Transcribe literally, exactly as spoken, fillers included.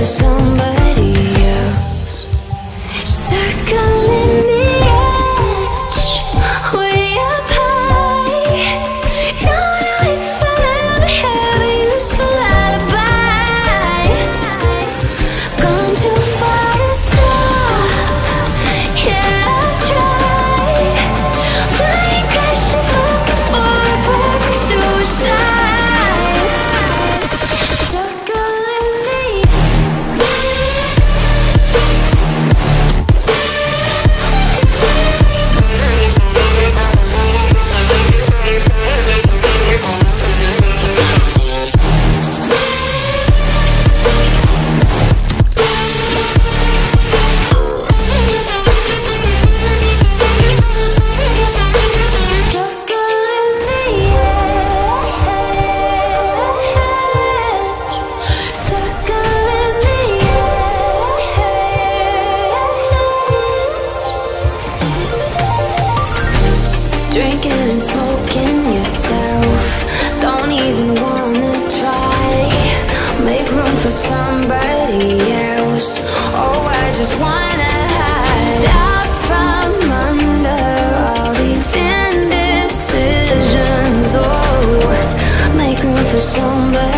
for somebody else. Circling the edge, way up high. Don't know if I'll ever have a useful alibi. Gone too far to stop. Yeah, I'll try. Flying, crashing, looking for a perfect suicide. Drinking and smoking yourself, don't even wanna try. Make room for somebody else. Oh, I just wanna hide out from under all these indecisions. Oh, make room for somebody